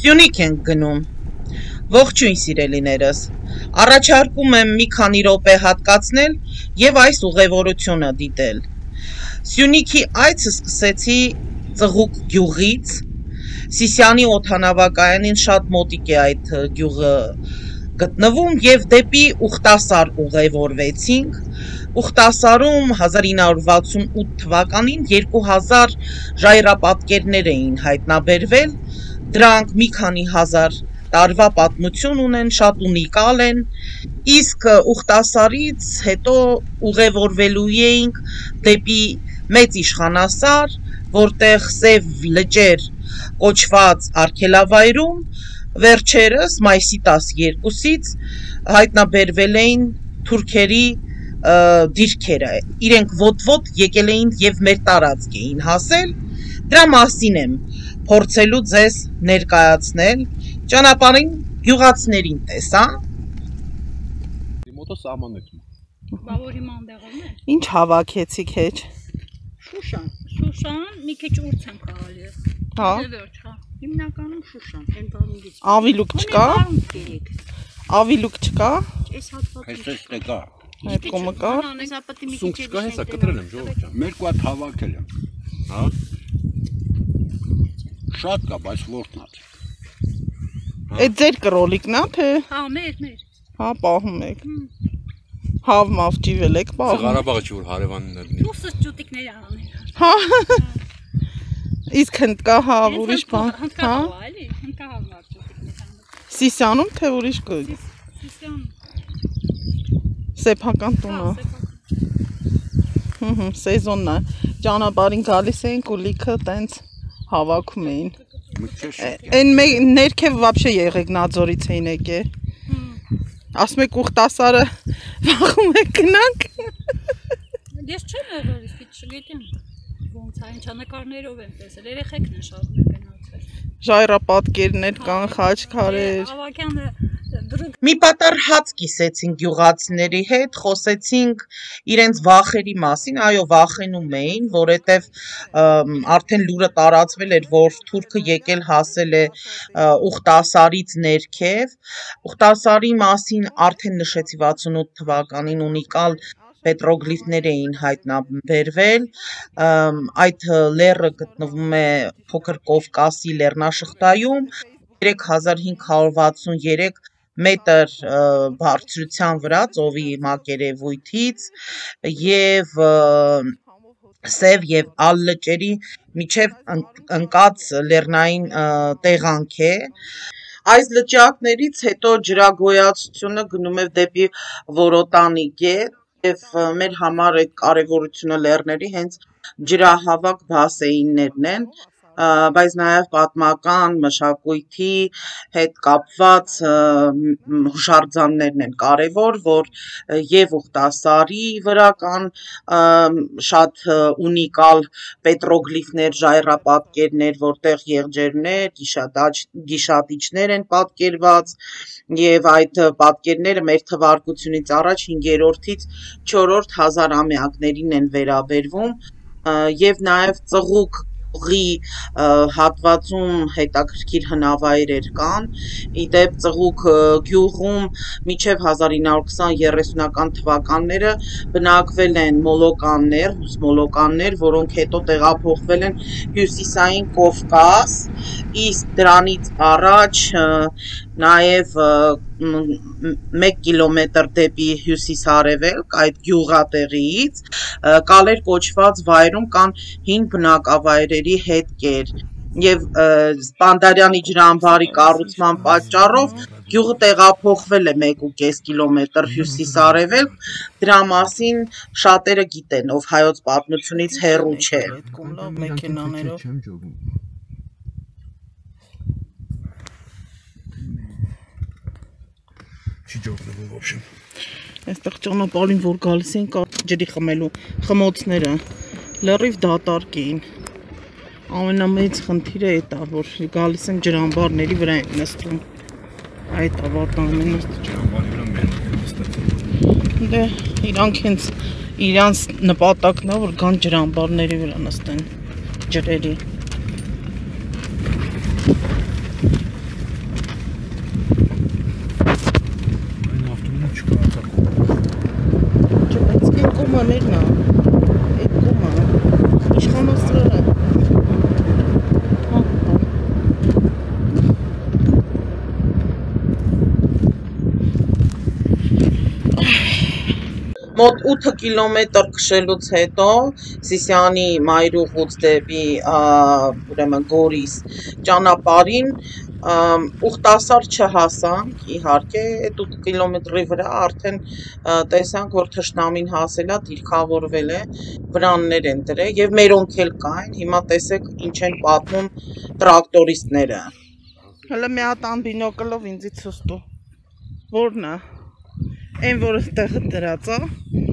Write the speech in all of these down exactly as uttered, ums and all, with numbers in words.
Սյունիք ենք գնում։ Ողջույն սիրելիներս, առաջարկում եմ մի քանի րոպե հատկացնել և այս ուղևորությունը դիտել։ Սյունիքի այցը սկսեցի Ծղուկ գյուղից, Սիսիանի օդանավակայանին շատ մոտիկ է այդ գյուղը գտնվում և դեպի Ուխտասար ուղևորվեցինք։ Ուխտասարում հազար ինը հարյուր վաթսունութ թվականին երկու հազար ժայռապատկերներ էին հայտնաբերվել, դրանք մի քանի հազար տարվա պատմություն ունեն, շատ ունիկալ են, իսկ Ուխտասարից հետո ուղևորվելու էինք դեպի Մեծ Իշխանասար, որտեղ Սև լճեր կոչված արգելավայրում վերջերս մայիսի տասներկուսից հայտնաբերվել էին թուրքերի դիրքերը, իրենք ոտ-ոտ եկել էին և մեր տարածք էին հասել, դրա մասին եմ փորձելու ձեզ ներկայացնել, ճանապարհին գյուղացիներին տեսա։ Ինչ հավաքեցիք հետ։ Շուշան, Շուշան, մի քիչ ուրց եմ քաղալի։ Հա։ Հիմնականում Շուշան, այն բանից։ Ավիլուկ չկա։ Ավիլուկ չկա։ Այս հատվածը։ Այսպես տեկա։ Այդ կոմը կա։ Սունկ չկա, հեսա կտրել եմ, ժողովուրդ ջան։ Մերկու հատ հավաքել եմ։ Հա։ Շատ կա, բայց որտն է։ Այդ ձեր կրոլիկն է, թե։ Հա, մեր, մեր։ Հա, պահում եք։ Հավ մավ ջիվել եք պահում։ Ղարաբաղը չի որ հարևաններ լինի։ Դուսս ջուտիկների անել։ Հա։ Իսկ հնդկա հավ ուրիշ բան։ Հնդկա հավ, էլի, հնդկա հավ մար ջուտիկներ անել։ Սիսիանում թե ուրիշ գույք։ Սիսիանում։ Սեփական տունը։ Հհ, սեզոնն է։ Ճանապարհին գալիս էինք ու լիքը տենց հավաքում էին։ Այն ներքև вообще Եղեգնաձորից էին եկել։ Ասում եք Ուխտասարը վախում եք գնանք։ Ես չեմ եղել, իսկ չգիտեմ ոնց է, ինչա նկարներով եմ տեսել, երեխեքն են շատ գնացել։ Ժայռապատկերներ կան, խաչքարեր։ Ավակյանը Մի պատար հաց կիսեցինք գյուղացիների հետ, խոսեցինք իրենց վախերի մասին, այո վախենում էին, որովհետև արդեն լուրը տարածվել էր, որ թուրքը եկել հասել է Ուխտասարից ներքև, Ուխտասարի մասին արդեն նշեցի վաթսունութ թվականին ունիկալ պետրոգլիֆներ էին հայտնաբերվել, այդ լեռը գտնվում է Փոքր Կովկասի լեռնաշղթայում, երեք հազար հինգ հարյուր վաթսուններեք մետր բարձրության վրա ծովի մակերևույթից և Սև և Ալ լճերի միջև ընկած լեռնային տեղանք է։ Այս լճակներից հետո ջրագոյացությունը գնում է դեպի Որոտանի գետ և մեր համար այդ կարևորությունը լեռների հենց ջրահավաք բասեիններն են, բայց նաև պատմական մշակույթի հետ կապված հուշարձաններն են կարևոր, որ և Ուխտասարի վրա կան շատ ունիկալ պետրոգլիֆներ, ժայռապատկերներ, որտեղ եղջերուներ, գիշատիչներ են պատկերված և այդ պատկերները մեր թվարկությունից առաջ հինգերորդից չորրորդ հազարամյակներին են վերաբերվում և նաև Ծղուկ հատվածում հետաքրքիր հնավայրեր կան, իդեպ Ծղուկ գյուղում մինչև հազար ինը հարյուր քսան երեսունական թվականները բնակվել են մոլոկաններ, ռուս մոլոկաններ, որոնք հետո տեղափոխվել են հյուսիսային Կովկաս, իսկ դրանից առաջ նաև մեկ կիլոմետր դեպի հյուսիս-արևելք այդ գյուղատեղիից Կալեր կոչված վայրում կան հին բնակավայրերի հետքեր և Սպանդարյանի ջրամբարի կառուցման պատճառով գյուղը տեղափոխվել է մեկ ու կես կիլոմետր հյուսիս-արևելք, դրա մասին շատերը գիտեն, ով հայոց պատմությունից հեռու չէ։ Չի ջողնվում ոբշեմ։ Այստեղ ճանապարհին որ գալիս էին ջրի խմելու խմոցները լրիվ դատարկ էին։ Ամենամեծ խնդիրը այդ է, որ գալիս են ջրամբարների վրա են նստում։ Այդ ավարտը ամենը ջրամբարի վրա մենք ենք նստած։ Դե իրանք հենց իրանց նպատակն է, որ գան ջրամբարների վրա նստեն ջրերի։ Մոտ ութ կիլոմետր քշելուց հետո Սիսիանի մայրուղուց դեպի ուրեմն Գորիս ճանապարհին ուխտասար չհասանք, իհարկե, այդ ութ կիլոմետրի վրա արդեն տեսանք, որ թշնամին հասել է, դիրքավորվել է, վրաններ են դրել եւ մերոնք էլ կային, հիմա տեսեք ինչ են պատմում տրակտորիստները։ Հələ մի հատ անբինոկլով ինձի ցույց տու։ Որն է։ Այն որ այդտեղը դրած է։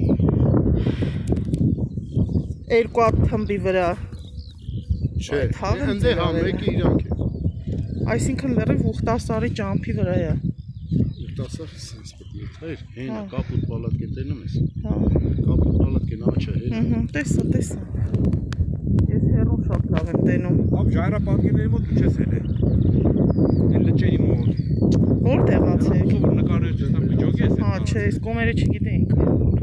Երկու հատ թմբի վրա։ Չէ, այնտեղ հա մեկը իրանք է։ Այսինքն լրիվ ուխտասարի ճամփի վրա է։ Ուխտասար sense պետք է թայր, հենա կապուտ պալատկեն տենում ես։ Հա։ Կապուտ պալատկեն աչա հեր։ Ահա, տեսա, տեսա։ Ես հերոն շատ լավ եմ տենում։ Ամ ժայռապատկերների մոտ ինչ ես ելել։ Այն լճերի մոտ։ Որտեղած եք։ Որ նկարել ես, միջոկի ես։ Հա, չէ, այս կոմերը չգիտենք։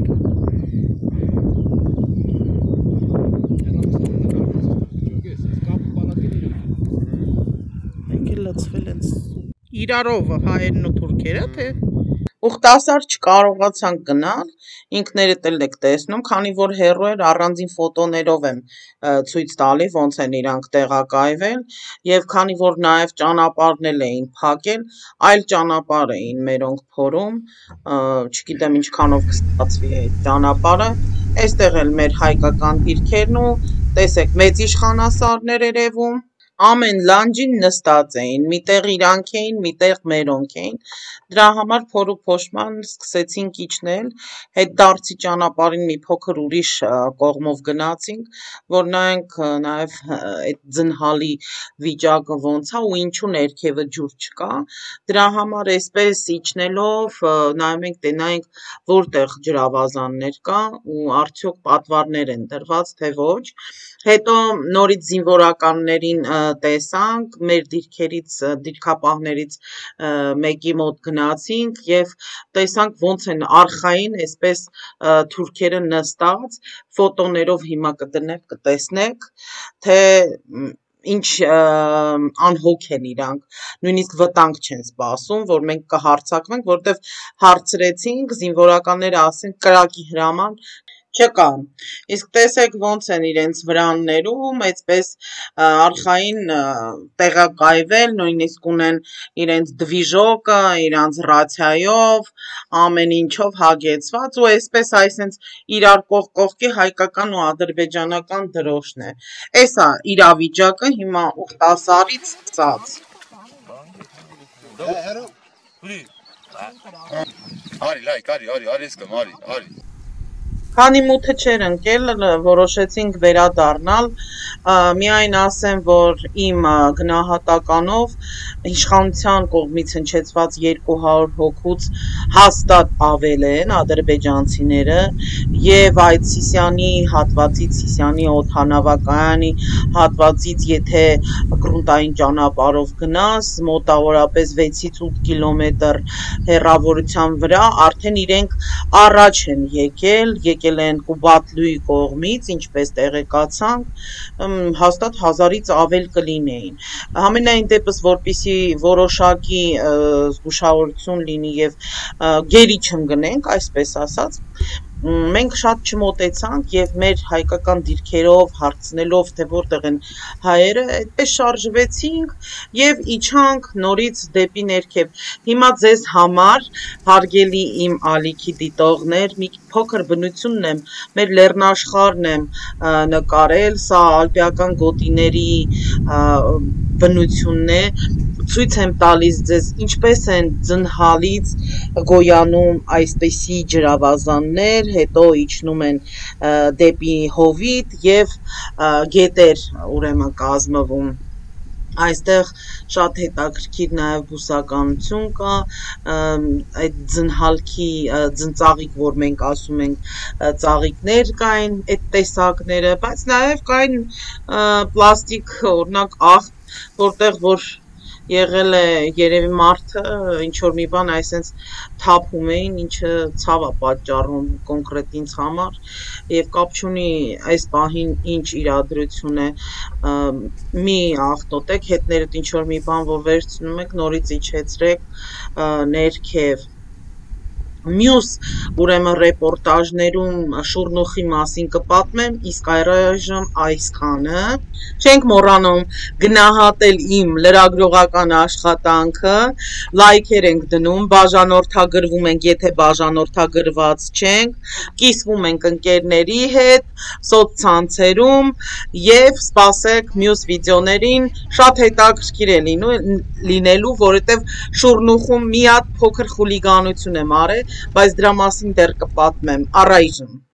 Իրարով հայերն ու թուրքերը, թե ուխտասար չկարողացանք գնալ, ինքներդ էլ եք տեսնում, քանի որ հեռու էր առանձին ֆոտոներով եմ ցույց տալի, ոնց են իրանք տեղակայվել, եւ քանի որ նաեւ ճանապարհն էին փակել, այլ ճանապարհ էին մերոնք փորում, չգիտեմ ինչքանով կստացվի այդ ճանապարհը, այստեղ էլ մեր հայկական դիրքերն ու տեսեք մեծ իշխանասարներ երևում Ամեն լանջին նստած էին, միտեղ իրանք էին, միտեղ մերոնք էին, դրա համար փոր ու փոշման սկսեցինք իջնել, հետ դարձի ճանապարհին մի փոքր ուրիշ կողմով գնացինք, որ նայենք նաև այդ ձնհալի վիճակը ոնց է ու ինչու ներքևը ջուր չկա, դրա համար այսպես իջնելով նայում ենք տենայինք որտեղ ջրավազաններ կա ու արդյոք պատվարներ են դրված, թե ոչ, հետո նորից զինվորականներին տեսանք, մեր դիրքերից, դիրքապահներից մեկի մոտ գնացինք և տեսանք ոնց են արխային այսպես թուրքերը նստած, ֆոտոներով հիմա կդնեք, կտեսնեք, թե ինչ անհոգ են իրանք, նույնիսկ վտանգ չեն սպասում, որ մենք կհարձակվենք, որտև հարցրեցինք, զինվորականները ասեն կրակի հրաման չկա, իսկ տեսեք ոնց են իրենց վրաններում, այսպես արխային տեղակայվել, նույնիսկ ունեն իրենց դվիժոկը, իրենց ռացիայով, ամեն ինչով հագեցված ու այսպես այսենց իրար կողք կողքի հայկական ու ադրբեջանական դրոշն է, էսա իրավիճակը հիմա ուխտասարից սկսած։ Արի, լայք, արի, արի, արի, սկամ, արի, արի։ Քանի մութը չէր ընկել, որոշեցինք վերադառնալ, միայն ասեմ, որ իմ գնահատականով իշխանության կողմից հնչեցված երկու հարյուր հոգուց հաստատ ավել են ադրբեջանցիները եւ այդ Սիսիանի հատվածից, Սիսիանի օդանավակայանի հատվածից, եթե գրունտային ճանապարհով գնաս, մոտավորապես վեցից ութ կիլոմետր հեռավորության վրա արդեն իրենք առաջ են եկել, եկել են Կուբատլուի կողմից, ինչպես տեղեկացանք, հաստատ հազարից ավել կլինեին։ Համենայն դեպս, որպեսզի որոշակի զգուշավորություն լինի եւ գերի չընկնենք, այսպես ասած, մենք շատ չմոտեցանք եւ մեր հայկական դիրքերով հարցնելով թե որտեղ են հայերը այդպես շարժվեցինք եւ իջանք նորից դեպի ներքև հիմա ձեզ համար հարգելի իմ ալիքի դիտողներ մի փոքր բնությունն եմ մեր լեռնաշխարհն եմ նկարել սա ալպիական գոտիների բնությունն է ցույց եմ տալիս ձեզ ինչպես են ձնհալից գոյանում այսպիսի ջրավազաններ, հետո իջնում են դեպի հովիտ եւ գետեր ուրեմն կազմվում։ Այստեղ շատ հետաքրքիր նաև բուսականություն կա, այդ ձնհալքի ձնծաղիկ, որ մենք ասում ենք ծաղիկներ կային այդ տեսակները, բայց նաև կային պլաստիկ օրինակ աղ, որտեղ որ եղել է երևի մարդը ինչ որ մի բան այսենց թափում էին, ինչը ցավ է պատճառում կոնկրետ ինձ համար եւ կապ չունի այս պահին ինչ իրադրություն է մի աղտոտեք հետներդ ինչ որ մի բան որ վերցնում եք նորից իջեցրեք ներքև Մյուս ուրեմն ռեպորտաժներում շուրնուխի մասին կպատմեմ, իսկ այժմ այսքանը։ Չենք մոռանում գնահատել իմ լրագրողական աշխատանքը, լայքեր ենք դնում, բաժանորդագրվում ենք, եթե բաժանորդագրված չենք, կիսվում ենք ընկերների հետ, սոցցանցերում եւ սպասեք մյուս վիդեոներին, շատ հետաքրքիր է լինելու, որովհետեւ շուրնուխում մի հատ փոքր խուլիգանություն եմ արել, բայց դրա մասին դեռ կպատմեմ, առայժմ